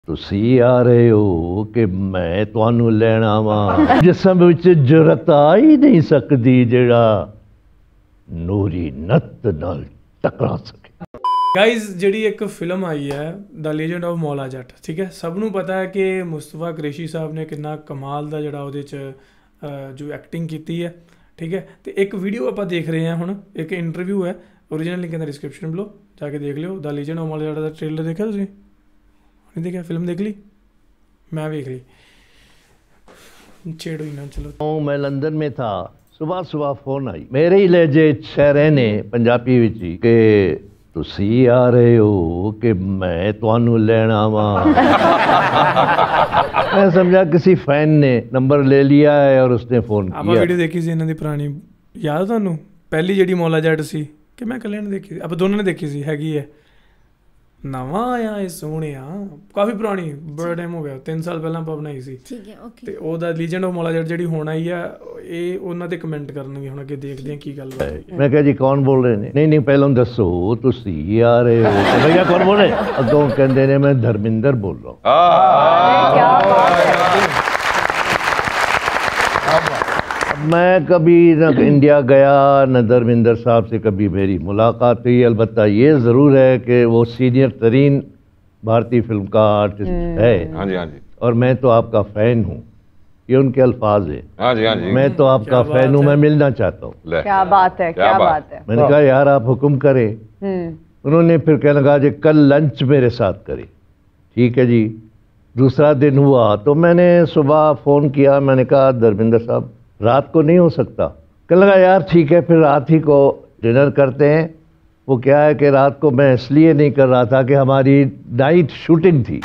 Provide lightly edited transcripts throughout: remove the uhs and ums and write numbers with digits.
ਤੁਸੀਂ ਆ ਰਹੇ ਹੋ ਕਿ ਮੈਂ ਤੁਹਾਨੂੰ ਲੈਣ ਆਵਾਂ ਜਿਸਮ ਵਿੱਚ ਜੁਰਤ ਆ ਹੀ ਨਹੀਂ ਸਕਦੀ ਜਿਹੜਾ ਨੂਰੀ ਨੱਤ ਨਾਲ ਟਕਰਾ ਸਕੇ। गाइज ਜਿਹੜੀ ਇੱਕ ਫਿਲਮ ਆਈ ਹੈ ਦ ਲੀਜੈਂਡ ਆਫ ਮੌਲਾ ਜੱਟ, ਠੀਕ ਹੈ, ਸਭ ਨੂੰ ਪਤਾ ਹੈ ਕਿ ਮੁਸਤਫਾ ਕੁਰੈਸ਼ੀ ਸਾਹਿਬ ਨੇ ਕਿੰਨਾ ਕਮਾਲ ਦਾ ਜਿਹੜਾ ਉਹਦੇ 'ਚ ਜੋ ਐਕਟਿੰਗ ਕੀਤੀ ਹੈ, ਠੀਕ ਹੈ। ਤੇ ਇੱਕ ਵੀਡੀਓ ਆਪਾਂ ਦੇਖ ਰਹੇ ਹਾਂ ਹੁਣ, ਇੱਕ ਇੰਟਰਵਿਊ ਹੈ, ਓਰੀਜਨਲ ਲਿੰਕ ਦਾ ਡਿਸਕ੍ਰਿਪਸ਼ਨ ਬਿਲੋ ਜਾ ਕੇ ਦੇਖ ਲਿਓ। ਦ ਲੀਜੈਂਡ ਆਫ ਮੌਲਾ ਜੱਟ ਦਾ ਟ੍ਰੇਲਰ ਦੇਖਿਆ ਤੁਸੀਂ? नहीं देखा? फिल्म देख ली? मैं देख ली। छेड़ो ही ना, चलो। मैं लंदन में था, सुबह सुबह फोन आई मेरे ही लहजे शहरे ने पंजाबी विच कि तुसी आ रहे हो कि मैं तुहानू लैण आवां। मैं समझा किसी फैन ने नंबर ले लिया है और उसने फोन किया। ਆਪਾਂ ਵੀਡੀਓ ਦੇਖੀ ਸੀ ਇਹਨਾਂ ਦੀ ਪੁਰਾਣੀ, ਯਾਦ ਤੁਹਾਨੂੰ? ਪਹਿਲੀ ਜਿਹੜੀ ਮੌਲਾ ਜੱਟ ਸੀ ਕਿ ਮੈਂ ਇਕੱਲੇ ਨੇ ਦੇਖੀ ਸੀ, ਆਪਾਂ ਦੋਨਾਂ ਨੇ ਦੇਖੀ ਸੀ, ਹੈਗੀ ਹੈ ਨਵਾਂ ਆਇਆ ਇਹ ਸੋਹਣਿਆ, ਕਾਫੀ ਪੁਰਾਣੀ, ਬੜਾ ਟਾਈਮ ਹੋ ਗਿਆ, 3 ਸਾਲ ਪਹਿਲਾਂ ਆਪਾਂ ਬਣਾਈ ਸੀ, ਠੀਕ ਹੈ, ਓਕੇ। ਤੇ ਉਹਦਾ ਲੀਜੈਂਡ ਆਫ ਮੌਲਾ ਜੱਟ ਜਿਹੜੀ ਹੁਣ ਆਈ ਆ, ਇਹ ਉਹਨਾਂ ਤੇ ਕਮੈਂਟ ਕਰਨਗੇ ਹੁਣ, ਅੱਗੇ ਦੇਖਦੇ ਆ ਕੀ ਗੱਲ ਹੈ। ਮੈਂ ਕਿਹਾ ਜੀ ਕੌਣ ਬੋਲ ਰਹੇ ਨੇ? ਨਹੀਂ ਪਹਿਲਾਂ ਦੱਸੋ ਤੁਸੀਂ ਆ ਰਹੇ ਹੋ। ਮੈਂ ਕਿਹਾ ਕੌਣ ਬੋਲ ਰਹੇ? ਅੱਗੋਂ ਕਹਿੰਦੇ ਨੇ ਮੈਂ ਧਰਮਿੰਦਰ ਬੋਲ ਰਹਾ ਹੂੰ। मैं कभी न इंडिया गया न धर्मेंद्र साहब से कभी मेरी मुलाकात हुई। अलबत्ता ये ज़रूर है कि वो सीनियर तरीन भारतीय फिल्म का आर्टिस्ट है। हाँ जी, हाँ जी। और मैं तो आपका फ़ैन हूँ, ये उनके अल्फाज हैं। हाँ जी, हाँ जी। मैं तो आपका फ़ैन हूँ, मैं मिलना चाहता हूँ। क्या बात है, क्या बात है। मैंने कहा यार आप हुक्म करें। उन्होंने फिर कहने लगा जी कल लंच मेरे साथ करें। ठीक है जी। दूसरा दिन हुआ तो मैंने सुबह फ़ोन किया, मैंने कहा धर्मेंद्र साहब रात को नहीं हो सकता? कहने लगा यार ठीक है फिर रात ही को डिनर करते हैं। वो क्या है कि रात को मैं इसलिए नहीं कर रहा था कि हमारी नाइट शूटिंग थी।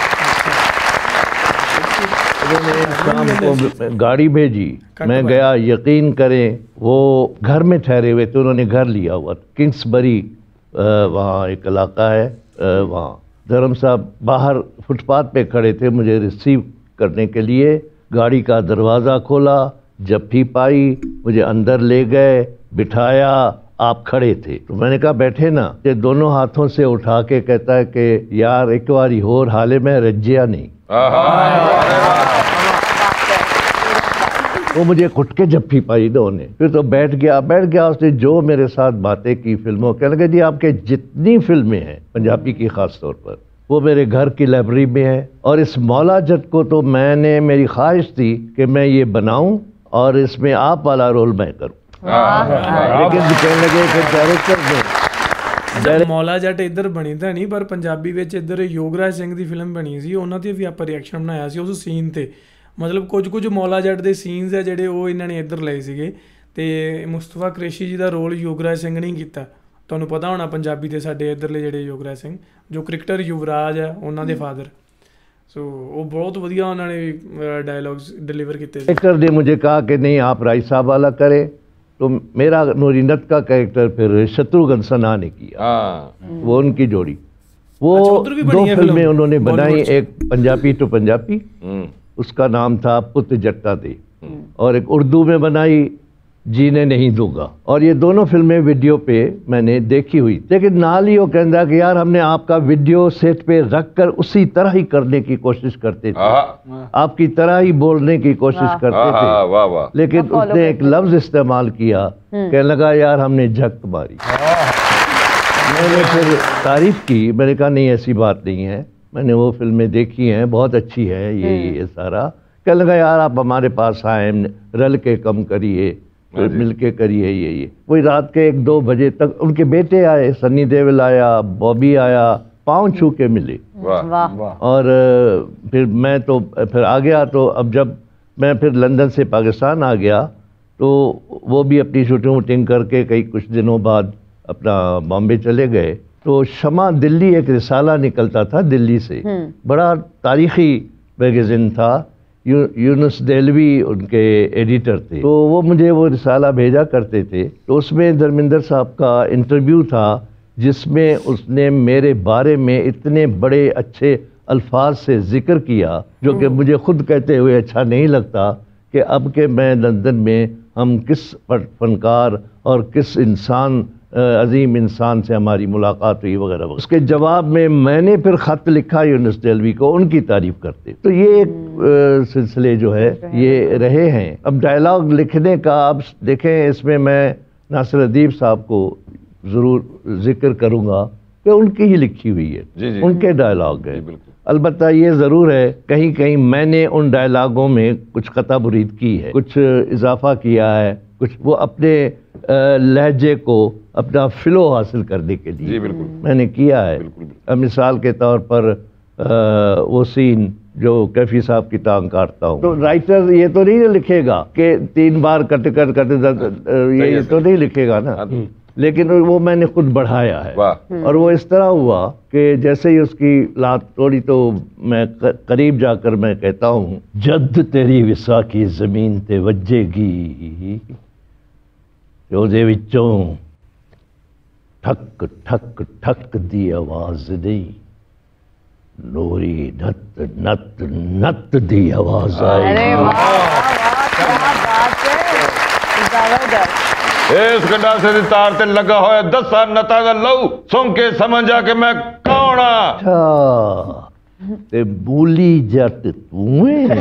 उन्होंने शाम को गाड़ी भेजी, मैं गया, यकीन करें वो घर में ठहरे हुए थे, उन्होंने घर लिया हुआ था किंग्सबरी, वहाँ एक इलाका है, वहाँ धर्म साहब बाहर फुटपाथ पे खड़े थे मुझे रिसीव करने के लिए। गाड़ी का दरवाज़ा खोला, जफ्फी पाई, मुझे अंदर ले गए, बिठाया, आप खड़े थे तो मैंने कहा बैठे ना। ये दोनों हाथों से उठा के कहता है कि यार एक बारी होर हाले में रज्जिया नहीं। वो मुझे कुट के जफ्फी पाई दो ने, फिर तो बैठ गया। उसने जो मेरे साथ बातें की फिल्मों, कहने लगे जी आपके जितनी फिल्में हैं पंजाबी की खास तौर पर वो मेरे घर की लाइब्रेरी में है, और इस मौला जट को तो मैंने, मेरी ख्वाहिश थी कि मैं ये बनाऊं और इसमें आप वाला रोल मैं करूं। लेकिन कहने लगे कि डायरेक्टर ने ਮੌਲਾ ਜੱਟ ਇੱਧਰ ਬਣੀ ਤਾਂ ਨਹੀਂ, ਪਰ ਪੰਜਾਬੀ ਵਿੱਚ ਇੱਧਰ ਯੋਗਰਾਜ ਸਿੰਘ ਦੀ ਫਿਲਮ ਬਣੀ ਸੀ, ਉਹਨਾਂ ਤੇ ਵੀ ਆਪਾਂ ਰਿਐਕਸ਼ਨ ਬਣਾਇਆ ਸੀ ਉਸ ਸੀਨ ਤੇ। ਮਤਲਬ ਕੁਝ ਮੌਲਾ ਜੱਟ ਦੇ ਸੀਨਸ ਆ ਜਿਹੜੇ ਉਹ ਇਹਨਾਂ ਨੇ ਇੱਧਰ ਲਏ ਸੀਗੇ। ਤੇ ਮੁਸਤਫਾ ਕੁਰੈਸ਼ੀ ਜੀ ਦਾ ਰੋਲ ਯੋਗਰਾਜ ਸਿੰਘ ਨੇ ਕੀਤਾ। ਤੁਹਾਨੂੰ ਪਤਾ ਹੋਣਾ ਪੰਜਾਬੀ ਦੇ ਸਾਡੇ ਇੱਧਰਲੇ ਜਿਹੜੇ ਯੋਗਰਾਜ ਸਿੰਘ ਜੋ ਕ੍ਰਿਕਟਰ ਯੁਵਰਾਜ ਆ ਉਹਨਾਂ ਦੇ ਫਾਦਰ, ਸੋ ਉਹ ਬਹੁਤ ਵਧੀਆ ਉਹਨਾਂ ਨੇ ਡਾਇਲੌਗਸ डिलीवर किए। डायरेक्टर ने मुझे कहा कि नहीं आप राय साहब वाला करें, तो मेरा नूरी नत्त का कैरेक्टर फिर शत्रुघ्न सिन्हा ने किया। वो उनकी जोड़ी, वो दो फिल्में उन्होंने बनाई, एक पंजाबी टू पंजाबी, उसका नाम था पुत जट्टा दे, और एक उर्दू में बनाई जीने नहीं दूंगा। और ये दोनों फिल्में वीडियो पे मैंने देखी हुई, लेकिन नाल ही वो कहता कि यार हमने आपका वीडियो सेट पे रख कर उसी तरह ही करने की कोशिश करते थे, आपकी तरह ही बोलने की कोशिश करते थे, लेकिन उसने एक लफ्ज इस्तेमाल किया, कहने लगा यार हमने झक मारी। मैंने फिर तारीफ की, मैंने कहा नहीं ऐसी बात नहीं है, मैंने वो फिल्में देखी हैं, बहुत अच्छी है ये सारा। कहने लगा यार आप हमारे पास आए, रल के कम करिए, मिल के करिए ये। वही रात के 1-2 बजे तक उनके बेटे आए, सनी देओल आया, बॉबी आया, पाँव छू के मिले। और फिर मैं तो फिर आ गया। तो अब जब मैं फिर लंदन से पाकिस्तान आ गया तो वो भी अपनी शूटिंग वूटिंग करके कई कुछ दिनों बाद अपना बॉम्बे चले गए। तो शमा दिल्ली एक रिसाला निकलता था दिल्ली से, बड़ा तारीखी मैगज़ीन था, यूनुस देलवी उनके एडिटर थे, तो वो मुझे वो रिसाला भेजा करते थे। तो उसमें धर्मेंद्र साहब का इंटरव्यू था जिसमें उसने मेरे बारे में इतने बड़े अच्छे अल्फाज से जिक्र किया जो कि मुझे खुद कहते हुए अच्छा नहीं लगता कि अब के मैं लंदन में हम किस फनकार और किस इंसान عظیم انسان سے ہماری ملاقات ہوئی وغیرہ وغیرہ. اس کے جواب میں نے پھر خط لکھا یونس دہلوی کو ان کی تعریف کرتے. تو یہ ایک سلسلے جو ہے یہ رہے ہیں. اب ڈائلاگ لکھنے کا آپ دیکھیں اس میں ناصر ادیب صاحب کو ضرور ذکر کروں گا کہ ان کی ہی لکھی ہوئی ہے, ان کے ڈائلاگ ہیں. البتہ یہ ضرور ہے کہیں کہیں میں نے ان ڈائلاگوں میں کچھ خطا برید کی ہے, کچھ اضافہ کیا ہے, کچھ وہ اپنے لہجے کو اپنا فلو حاصل کرنے کے لیے میں نے کیا ہے. مثال کے طور پر وہ سین جو کیفی صاحب کی ٹانگ کاٹتا ہوں, تو رائٹر یہ تو نہیں لکھے گا کہ 3 بار کٹ یہ تو نہیں لکھے گا نا, لیکن وہ میں نے خود بڑھایا ہے. اور وہ اس طرح ہوا کہ جیسے ہی اس کی لات توڑی تو میں قریب جا کر میں کہتا ہوں, جد تیری وسا کی زمین تے وجے گی ਉਹਦੇ ਵਿੱਚੋਂ ਠੱਕ ਠੱਕ ਠੱਕ ਦੀ ਆਵਾਜ਼ ਨਹੀਂ, ਨੂਰੀ ਨੱਤ ਨੱਤ ਨੱਤ ਦੀ ਆਵਾਜ਼ ਆਈ. ਅਰੇ ਵਾਹ ਕੀ ਬਾਤ ਹੈ, ਜ਼ਬਰਦਸਤ. ਇਸ ਗੰਡਾਸੇ ਦੀ ਤਾਰ ਤੇ ਲੱਗਾ ਹੋਇਆ 10 ਨੱਤਾਂ ਦਾ ਲਹੂ ਸੁਣ ਕੇ ਸਮਝ ਆ ਕਿ ਮੈਂ ਕੌਣ ਆ. ਅੱਛਾ ਤੇ ਬੋਲੀ ਜੱਟ ਤੂੰ ਏ.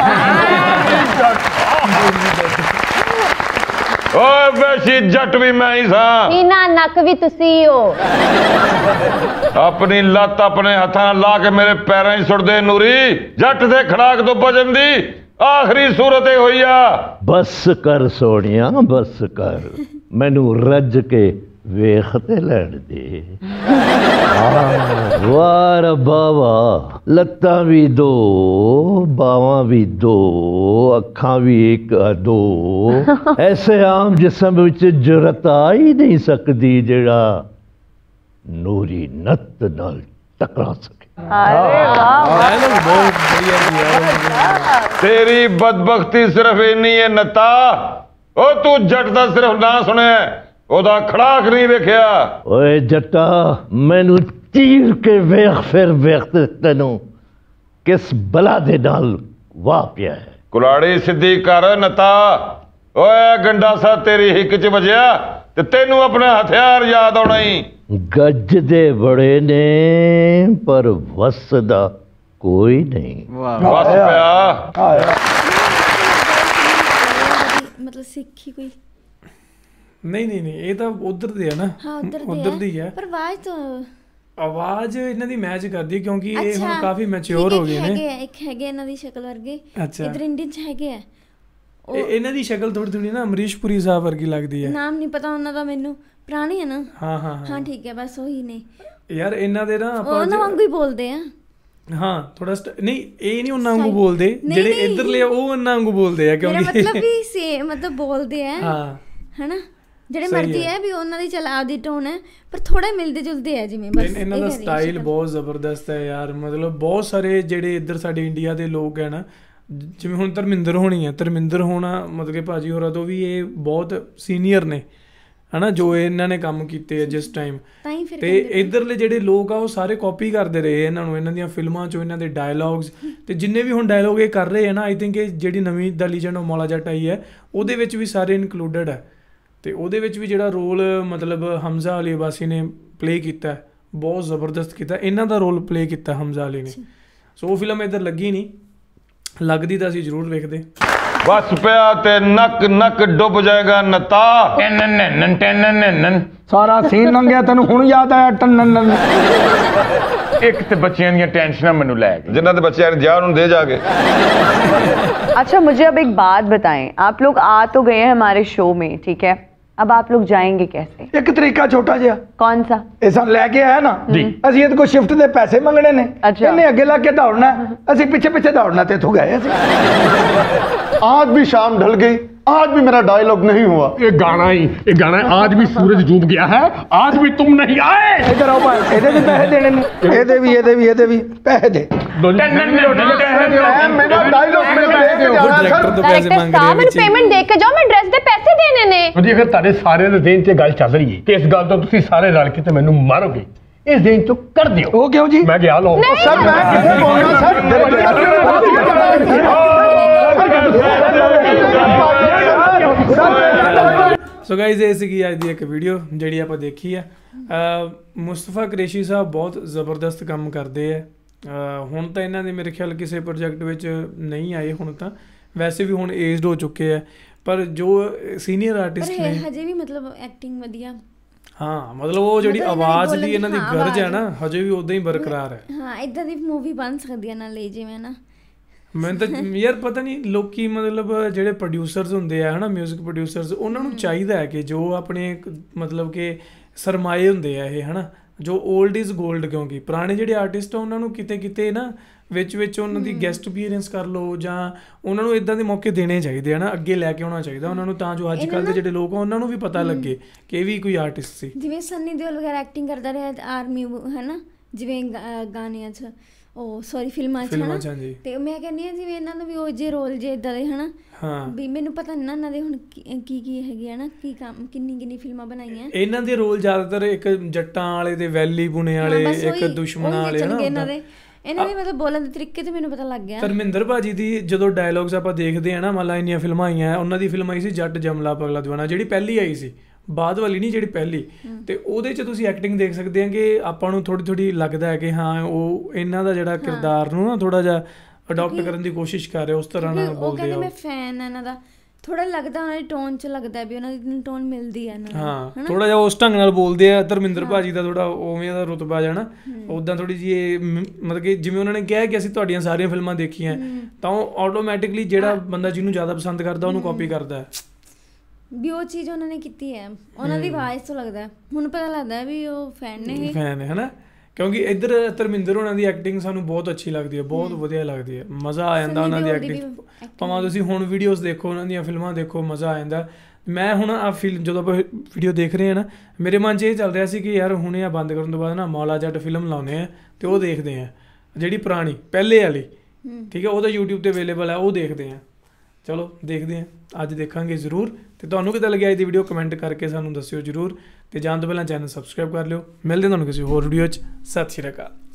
ਓਏ ਵੈਸੀ ਜੱਟ ਵੀ ਮੈਂ ਹੀ ਸਾਂ, ਸੀਨਾ ਨੱਕ ਵੀ ਤੁਸੀਂ ਹੋ. ਆਪਣੀ ਲੱਤ ਆਪਣੇ ਹੱਥਾਂ ਨਾਲ ਲਾ ਕੇ ਮੇਰੇ ਪੈਰਾਂ 'ਚ ਸੁੱਟਦੇ ਨੂਰੀ. ਜੱਟ ਦੇ ਖੜਾਕ ਤੋਂ ਬਚਣ ਦੀ ਆਖਰੀ ਸੂਰਤ ਇਹ ਹੋਈ ਆ. ਬਸ ਕਰ ਸੋਹਣਿਆ ਬਸ ਕਰ, ਮੈਨੂੰ ਰੱਜ ਕੇ ਵੇਖ ਤੇ ਲੈਣ ਦੇ. ਵਾਹ ਰੱਬਾ ਵਾਹ, ਲੱਤਾਂ ਵੀ 2 ਬਾਹਾਂ ਵੀ 2 ਅੱਖਾਂ ਵੀ 1-2, ਐਸੇ ਆਮ ਜਿਸਮ ਵਿੱਚ ਜੁਰਤ ਆ ਹੀ ਨਹੀਂ ਸਕਦੀ ਜਿਹੜਾ ਨੂਰੀ ਨੱਤ ਨਾਲ ਟਕਰਾ ਸਕੇ. ਅਰੇ ਵਾਹ, ਬਹੁਤ ਵਧੀਆ. ਤੇਰੀ ਬਦਬਖਤੀ ਸਿਰਫ ਇੰਨੀ ਹੈ ਨੱਤਾ, ਉਹ ਤੂੰ ਜੱਟ ਦਾ ਸਿਰਫ ਨਾਂ ਸੁਣਿਆ, ਉਹਦਾ ਖੜਾਕ ਨਹੀਂ ਵੇਖਿਆ. ਓਏ ਜੱਟਾ ਮੈਨੂੰ ਚੀਰ ਕੇ ਵੇਖ ਫਿਰ ਵੇਖ ਤੈਨੂੰ ਕਿਸ ਬਲਾ ਦੇ ਨਾਲ ਵਾਹ ਪਿਆ ਹੈ. ਕੁਲਾੜੀ ਸਿੱਧੀ ਕਰ ਨੱਤਾ. ਓਏ ਗੰਡਾਸਾ ਤੇਰੀ ਹਿੱਕ 'ਚ ਵੱਜਿਆ ਤੇ ਤੈਨੂੰ ਆਪਣਾ ਹਥਿਆਰ ਯਾਦ ਆਉਣਾ ਹੀ. ਗੱਜ ਦੇ ਬੜੇ ਨੇ ਪਰ ਵਸਦਾ ਕੋਈ ਨਹੀਂ. ਬਸ ਪਿਆ. ਮਤਲਬ ਸਿੱਖੀ ਕੋਈ ਨਹੀਂ ਇਹ ਤਾਂ ਉਧਰ ਦੇ ਆ ਨਾ. ਹਾਂ ਉਧਰ ਦੀ ਹੈ, ਪਰ ਆਵਾਜ਼ ਤਾਂ ਆਵਾਜ਼ ਇਹਨਾਂ ਦੀ ਮੈਚ ਕਰਦੀ ਕਿਉਂਕਿ ਇਹ ਹੁਣ ਕਾਫੀ ਮੈਚੁਰ ਹੋ ਗਏ ਨੇ. ਇੱਕ ਹੈਗੇ ਇਹਨਾਂ ਦੀ ਸ਼ਕਲ ਵਰਗੇ, ਅੱਛਾ ਇਧਰ ਇੰਡੀਅਨ ਚ ਹੈਗੇ ਆ. ਇਹਨਾਂ ਦੀ ਸ਼ਕਲ ਥੋੜੀ ਨਾ ਅਮਰੀਸ਼ ਪੁਰੀ ਸਾਹਿਬ ਵਰਗੀ ਲੱਗਦੀ ਹੈ. ਨਾਮ ਨਹੀਂ ਪਤਾ ਉਹਨਾਂ ਦਾ ਮੈਨੂੰ, ਪੁਰਾਣੇ ਹੈ ਨਾ. ਹਾਂ ਠੀਕ ਹੈ, ਬਸ ਉਹੀ ਨੇ ਯਾਰ. ਇਹਨਾਂ ਦੇ ਨਾ ਆਪਾਂ ਉਹਨਾਂ ਵਾਂਗੂ ਹੀ ਬੋਲਦੇ ਆ. ਹਾਂ ਥੋੜਾ ਨਹੀਂ ਇਹ ਨਹੀਂ ਉਹਨਾਂ ਵਾਂਗੂ ਬੋਲਦੇ, ਜਿਹੜੇ ਇੱਧਰਲੇ ਉਹ ਉਹਨਾਂ ਵਾਂਗੂ ਬੋਲਦੇ ਆ ਕਿਉਂਕਿ ਮਤਲਬ ਵੀ ਸੇਮ ਮਤਲਬ ਬੋਲਦੇ ਆ. ਹਾਂ ਹੈਨਾ, ਜਿਹੜੇ ਮਰਜ਼ੀ ਹੈ ਵੀ ਉਹਨਾਂ ਦੀ ਚਲ ਆਪਦੀ ਟੋਨ ਹੈ, ਪਰ ਥੋੜੇ ਮਿਲਦੇ ਜੁਲਦੇ ਆ ਜਿਵੇਂ. ਬਸ ਇਹਨਾਂ ਦਾ ਸਟਾਈਲ ਬਹੁਤ ਜ਼ਬਰਦਸਤ ਹੈ ਯਾਰ. ਮਤਲਬ ਬਹੁਤ ਸਾਰੇ ਜਿਹੜੇ ਇੱਧਰ ਸਾਡੇ ਇੰਡੀਆ ਦੇ ਲੋਕ ਹੈ ਨਾ, ਜਿਵੇਂ ਹੁਣ ਧਰਮਿੰਦਰ ਹੋਣੀ ਹੈ, ਧਰਮਿੰਦਰ ਹੋਣਾ ਮਤਲਬ ਕਿ ਭਾਜੀ ਹੋਰਾਂ ਤੋਂ ਵੀ ਇਹ ਬਹੁਤ ਸੀਨੀਅਰ ਨੇ ਹਨਾ, ਜੋ ਇਹਨਾਂ ਨੇ ਕੰਮ ਕੀਤੇ ਆ ਜਿਸ ਟਾਈਮ. ਤੇ ਇੱਧਰਲੇ ਜਿਹੜੇ ਲੋਕ ਆ ਉਹ ਸਾਰੇ ਕਾਪੀ ਕਰਦੇ ਰਹੇ ਇਹਨਾਂ ਨੂੰ, ਇਹਨਾਂ ਦੀਆਂ ਫਿਲਮਾਂ 'ਚੋਂ, ਇਹਨਾਂ ਦੇ ਡਾਇਲੌਗਸ. ਤੇ ਜਿੰਨੇ ਵੀ ਹੁਣ ਡਾਇਲੌਗ ਇਹ ਕਰ ਰਹੇ ਆ ਨਾ, ਆਈ ਥਿੰਕ ਇਹ ਜਿਹੜੀ ਨਵੀਂ ਦ ਲੀਜੈਂਡ ਆਫ ਮੌਲਾ ਜੱਟ ਆਈ ਹੈ ਉਹਦੇ ਵਿੱਚ ਵੀ ਸਾਰੇ ਇਨਕਲੂਡਡ ਹੈ. ਤੇ ਉਹਦੇ ਵਿੱਚ ਵੀ ਜਿਹੜਾ ਰੋਲ ਮਤਲਬ ਹਮਜ਼ਾ ਅਲੀ ਅਬਾਸੀ ਨੇ ਪਲੇ ਕੀਤਾ ਬਹੁਤ ਜ਼ਬਰਦਸਤ ਕੀਤਾ. ਇਹਨਾਂ ਦਾ ਰੋਲ ਪਲੇ ਕੀਤਾ ਹਮਜ਼ਾ ਅਲੀ ਨੇ. ਸੋ ਉਹ ਫਿਲਮ ਇੱਧਰ ਲੱਗੀ ਨਹੀਂ, ਲੱਗਦੀ ਤਾਂ ਅਸੀਂ ਜ਼ਰੂਰ ਵੇਖਦੇ. ਬਸ ਪਿਆ ਤੇ ਨੱਕ ਨੱਕ ਡੁੱਬ ਜਾਏਗਾ ਨੱਤਾ. ਸਾਰਾ ਸੀਨ ਲੰਘਿਆ ਤੈਨੂੰ ਹੁਣ ਯਾਦ ਆਇਆ ਟੰਨਨ. ਇੱਕ ਤੇ ਬੱਚਿਆਂ ਦੀਆਂ ਟੈਨਸ਼ਨਾਂ ਮੈਨੂੰ ਲੈ ਗਈ, ਜਿਨ੍ਹਾਂ ਦੇ ਬੱਚੇ ਨੇ ਜਾ ਉਹਨੂੰ ਦੇ ਜਾ के. अच्छा मुझे अब एक बात बताएं, आप लोग आ तो गए हैं हमारे शो में, ठीक है, अब आप लोग जाएंगे कैसे? ਇੱਕ ਤਰੀਕਾ ਛੋਟਾ ਜਿਹਾ. कौन सा? ਇਹ ਸਾਨੂੰ ਲੈ ਕੇ ਆਇਆ ਨਾ ਜੀ, ਅਸੀਂ ਇਹਦੇ ਕੋਲ ਸ਼ਿਫਟ ਦੇ ਪੈਸੇ ਮੰਗਣੇ ਨੇ. ਇਹਨੇ ਅੱਗੇ ਲਾ ਕੇ ਦੌੜਨਾ, ਅਸੀਂ ਪਿੱਛੇ ਪਿੱਛੇ ਦੌੜਨਾ ਤੇ ਇੱਥੋਂ ਗਏ ਅਸੀਂ. आज भी शाम ढल गई, आज भी मेरा डायलॉग नहीं हुआ. ये गाना है आज भी सूरज डूब गया है, आज भी तुम नहीं आए. इधर आओ भाई, ਇਹਦੇ ਵੀ ਪੈਸੇ ਦੇਣੇ ਨੇ, ਇਹਦੇ ਵੀ ਪੈਸੇ ਦੇ. मेरा डायलॉग मेरे पैसे दे जाना सर. डायरेक्टर साहब ਮੈਨੂੰ ਪੇਮੈਂਟ ਦੇ ਕੇ ਜਾਓ, ਮੈਂ ਡਰੈਸ ਦੇ ਪੈਸੇ ਦੇਣੇ ਨੇ. ਜੀ ਅਗਰ ਤੁਹਾਡੇ ਸਾਰਿਆਂ ਦੇ ਦੇਣ 'ਚ ਗੱਲ ਚੱਲ ਰਹੀ ਹੈ ਤੇ ਇਸ ਗੱਲ ਤੋਂ ਤੁਸੀਂ ਸਾਰੇ ਰਲ ਕੇ ਤੇ ਮੈਨੂੰ ਮਾਰੋਗੇ, ਇਸ ਦੇਣ 'ਚੋਂ ਕਰ ਦਿਓ. ਉਹ ਕਿਉਂ ਜੀ? ਮੈਂ ਗਿਆ ਲਓ सर मैं किसे बोलना सर. ਸੋ ਗਾਇਜ਼ ਇਹ ਸੀਗੀ ਅੱਜ ਦੀ ਇੱਕ ਵੀਡੀਓ ਜਿਹੜੀ ਆਪਾਂ ਦੇਖੀ ਆ। ਮੁਸਤਫਾ ਕੁਰੈਸ਼ੀ ਸਾਹਿਬ ਬਹੁਤ ਜ਼ਬਰਦਸਤ ਕੰਮ ਕਰਦੇ ਆ। ਹੁਣ ਤਾਂ ਇਹਨਾਂ ਦੇ ਮੇਰੇ ਖਿਆਲ ਕਿਸੇ ਪ੍ਰੋਜੈਕਟ ਵਿੱਚ ਨਹੀਂ ਆਏ ਹੁਣ ਤਾਂ, ਵੈਸੇ ਵੀ ਹੁਣ ਏਜਡ ਹੋ ਚੁੱਕੇ ਆ, ਪਰ ਜੋ ਸੀਨੀਅਰ ਆਰਟਿਸਟ ਨੇ ਹਜੇ ਵੀ ਮਤਲਬ ਐਕਟਿੰਗ ਵਧੀਆ। ਹਾਂ ਮਤਲਬ ਉਹ ਜਿਹੜੀ ਆਵਾਜ਼ ਦੀ ਇਹਨਾਂ ਦੀ ਗਰਜ ਹੈ ਨਾ ਹਜੇ ਵੀ ਉਦਾਂ ਹੀ ਬਰਕਰਾਰ ਹੈ। ਹਾਂ ਇਦਾਂ ਦੀ ਮੂਵੀ ਬਣ ਸਕਦੀ ਹੈ ਨਾਲੇ ਜਿਵੇਂ ਨਾ ਮੈਨੂੰ ਤਾਂ ਯਾਰ ਪਤਾ ਨਹੀਂ ਲੋਕੀ ਮਤਲਬ ਜਿਹੜੇ ਪ੍ਰੋਡਿਊਸਰਸ ਹੁੰਦੇ ਆ ਹਨਾ ਮਿਊਜ਼ਿਕ ਪ੍ਰੋਡਿਊਸਰਸ ਉਹਨਾਂ ਨੂੰ ਚਾਹੀਦਾ ਹੈ ਕਿ ਜੋ ਆਪਣੇ ਮਤਲਬ ਕਿ ਸਰਮਾਏ ਹੁੰਦੇ ਆ ਇਹ ਹਨਾ ਜੋ 올ਡ ਇਜ਼ 골ਡ, ਕਿਉਂਕਿ ਪੁਰਾਣੇ ਜਿਹੜੇ ਆਰਟਿਸਟ ਆ ਉਹਨਾਂ ਨੂੰ ਕਿਤੇ ਕਿਤੇ ਨਾ ਵਿੱਚ ਉਹਨਾਂ ਦੀ ਗੈਸਟ ਅਪੀਅਰੈਂਸ ਕਰ ਲਓ ਜਾਂ ਉਹਨਾਂ ਨੂੰ ਇਦਾਂ ਦੇ ਮੌਕੇ ਦੇਣੇ ਚਾਹੀਦੇ ਆ ਨਾ, ਅੱਗੇ ਲੈ ਕੇ ਆਉਣਾ ਚਾਹੀਦਾ ਉਹਨਾਂ ਨੂੰ, ਤਾਂ ਜੋ ਅੱਜ ਕੱਲ੍ਹ ਦੇ ਜਿਹੜੇ ਲੋਕ ਆ ਉਹਨਾਂ ਨੂੰ ਵੀ ਪਤਾ ਲੱਗੇ ਕਿ ਇਹ ਵੀ ਕੋਈ ਆਰਟਿਸਟ ਸੀ। ਜਿਵੇਂ ਸੰਨੀ ਦਿਓਲ ਵਗੈਰਾ ਐਕਟਿੰਗ ਕਰਦਾ ਰਿਹਾ ਆਰਮੀ ਹੈ ਨਾ, ਜਿਵੇਂ ਗਾਣਿਆਂ 'ਚ ਉਹ ਸੌਰੀ ਫਿਲਮਾਂ 'ਚ ਹਨਾ, ਤੇ ਮੈਂ ਕਹਿੰਦੀ ਹਾਂ ਜਿਵੇਂ ਇਹਨਾਂ ਨੂੰ ਵੀ ਉਹ ਜੇ ਰੋਲ ਜੇ ਇਦਾਂ ਦੇ ਹਨਾ ਵੀ ਮੈਨੂੰ ਪਤਾ ਨਹੀਂ ਨਾ ਇਹਨਾਂ ਦੇ ਹੁਣ ਕੀ ਹੈਗੇ ਹਨਾ ਕੀ ਕੰਮ ਕਿੰਨੀ ਫਿਲਮਾਂ ਬਣਾਈਆਂ ਇਹਨਾਂ ਦੇ ਰੋਲ ਜ਼ਿਆਦਾਤਰ ਇੱਕ ਜੱਟਾਂ ਵਾਲੇ ਦੇ ਵੈਲੀ ਬੁਣੇ ਵਾਲੇ ਇੱਕ ਦੁਸ਼ਮਣਾਂ ਵਾਲੇ ਹਨਾ ਇਹਨਾਂ ਦੇ ਮਤਲਬ ਬੋਲਣ ਦੇ ਤਰੀਕੇ ਤੇ ਮੈਨੂੰ ਪਤਾ ਲੱਗ ਗਿਆ। ਧਰਮਿੰਦਰ ਭਾਜੀ ਦੀ ਜਦੋਂ ਡਾਇਲੌਗਸ ਆਪਾਂ ਦੇਖਦੇ ਆ ਨਾ ਮੰਨ ਲਾ ਇੰਨੀਆਂ ਫਿਲਮਾਂ ਆਈਆਂ, ਉਹਨਾਂ ਦੀ ਫਿਲਮ ਆਈ ਸੀ ਜੱਟ ਜਮਲਾ ਪਗਲਾ ਦੀਵਾਨਾ ਜਿਹੜੀ ਪਹਿਲੀ ਆਈ ਸੀ, ਬਾਅਦ ਵਾਲੀ ਨਹੀਂ ਜਿਹੜੀ ਪਹਿਲੀ, ਤੇ ਉਹਦੇ 'ਚ ਤੁਸੀਂ ਐਕਟਿੰਗ ਦੇਖ ਸਕਦੇ ਆ ਕਿ ਆਪਾਂ ਨੂੰ ਥੋੜੀ ਲੱਗਦਾ ਹੈ ਕਿ ਹਾਂ ਉਹ ਇਹਨਾਂ ਦਾ ਜਿਹੜਾ ਕਿਰਦਾਰ ਨੂੰ ਨਾ ਥੋੜਾ ਜਿਹਾ ਅਡਾਪਟ ਕਰਨ ਦੀ ਕੋਸ਼ਿਸ਼ ਕਰ ਰਹੇ ਉਸ ਤਰ੍ਹਾਂ ਨਾਲ ਬੋਲਦੇ ਆ। ਮੈਂ ਫੈਨ ਇਹਨਾਂ ਦਾ ਥੋੜਾ ਲੱਗਦਾ ਉਹਨਾਂ ਦੀ ਟੋਨ 'ਚ ਲੱਗਦਾ ਵੀ ਉਹਨਾਂ ਦੀ ਟੋਨ ਮਿਲਦੀ ਹੈ ਨਾ, ਹਾਂ ਥੋੜਾ ਜਿਹਾ ਉਸ ਢੰਗ ਨਾਲ ਬੋਲਦੇ ਆ। ਧਰਮਿੰਦਰ ਭਾਜੀ ਦਾ ਥੋੜਾ ਉਵੇਂ ਦਾ ਰੁਤਬਾ ਜਾਣਾ ਉੱਦਾਂ ਥੋੜੀ ਜਿਹੀ ਮਤਲਬ ਕਿ ਜਿਵੇਂ ਉਹਨਾਂ ਨੇ ਕਿਹਾ ਕਿ ਅਸੀਂ ਤੁਹਾਡੀਆਂ ਸਾਰੀਆਂ ਫਿਲਮਾਂ ਦੇਖੀਆਂ ਤਾਂ ਉਹ ਆਟੋਮੈਟਿਕਲੀ ਜਿਹੜਾ ਬੰਦਾ ਜਿਹਨੂੰ ਜ਼ਿਆਦਾ ਪਸੰਦ ਕਰਦਾ ਉਹਨੂੰ ਕਾਪੀ ਕਰਦਾ ਵੀ ਉਹ ਚੀਜ਼ ਉਹਨਾਂ ਨੇ ਕੀਤੀ ਹੈ, ਉਹਨਾਂ ਦੀ ਆਵਾਜ਼ ਤੋਂ ਲੱਗਦਾ ਹੁਣ ਪਤਾ ਲੱਗਦਾ ਵੀ ਉਹ ਫੈਨ ਨੇ ਹਨਾ, ਕਿਉਂਕਿ ਇੱਧਰ ਧਰਮਿੰਦਰ ਹੋਣਾ ਦੀ ਐਕਟਿੰਗ ਸਾਨੂੰ ਬਹੁਤ ਅੱਛੀ ਲੱਗਦੀ ਹੈ, ਬਹੁਤ ਵਧੀਆ ਲੱਗਦੀ ਹੈ, ਮਜ਼ਾ ਆ ਜਾਂਦਾ ਉਹਨਾਂ ਦੀ ਐਕਟਿੰਗ। ਭਾਵੇਂ ਤੁਸੀਂ ਹੁਣ ਵੀਡੀਓਜ਼ ਦੇਖੋ ਉਹਨਾਂ ਦੀਆਂ ਫਿਲਮਾਂ ਦੇਖੋ ਮਜ਼ਾ ਆ ਜਾਂਦਾ। ਮੈਂ ਹੁਣ ਆ ਫਿਲਮ ਜਦੋਂ ਆਪਾਂ ਵੀਡੀਓ ਦੇਖ ਰਹੇ ਹਾਂ ਨਾ ਮੇਰੇ ਮਨ 'ਚ ਇਹ ਚੱਲ ਰਿਹਾ ਸੀ ਕਿ ਯਾਰ ਹੁਣੇ ਆ ਬੰਦ ਕਰਨ ਤੋਂ ਬਾਅਦ ਨਾ ਮੌਲਾ ਜੱਟ ਫਿਲਮ ਲਾਉਂਦੇ ਆ ਤੇ ਉਹ ਦੇਖਦੇ ਆ ਜਿਹੜੀ ਪੁਰਾਣੀ ਪਹਿਲੇ ਵਾਲੀ, ਠੀਕ ਹੈ, ਉਹ ਤਾਂ YouTube ਤੇ ਅਵੇਲੇਬਲ ਹੈ, ਉਹ ਦੇਖਦੇ ਆ। ਚਲੋ ਦੇਖਦੇ ਹਾਂ, ਅੱਜ ਦੇਖਾਂਗੇ ਜ਼ਰੂਰ। ਤੇ ਤੁਹਾਨੂੰ ਕਿੱਦਾਂ ਲੱਗਿਆ ਅੱਜ ਦੀ ਵੀਡੀਓ ਕਮੈਂਟ ਕਰਕੇ ਸਾਨੂੰ ਦੱਸਿਓ ਜ਼ਰੂਰ, ਤੇ ਜਾਣ ਤੋਂ ਪਹਿਲਾਂ ਚੈਨਲ ਸਬਸਕ੍ਰਾਈਬ ਕਰ ਲਿਓ। ਮਿਲਦੇ ਤੁਹਾਨੂੰ ਕਿਸੇ ਹੋਰ ਵੀਡੀਓ 'ਚ। ਸਤਿ ਸ਼੍ਰੀ ਅਕਾਲ।